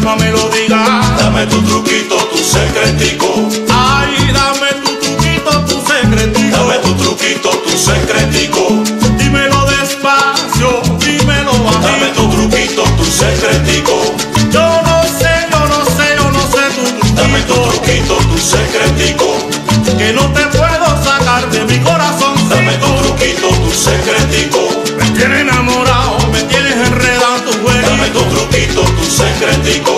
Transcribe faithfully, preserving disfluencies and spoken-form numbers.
alma me lo diga. Dame tu truquito, tu secretico. Ay, dame tu truquito, tu secretico. Dame tu truquito, tu secretico. Dímelo despacio, dímelo bajito. Dame tu truquito, tu secretico. Yo no sé, yo no sé, yo no sé tu truquito. Dame tu truquito, tu secretico. Que no te puedo sacar de mi corazón. Dame tu truquito, tu secretico. Me tienes enamorado, me tienes enredado en tu juego. Dame tu truquito, tu secretico.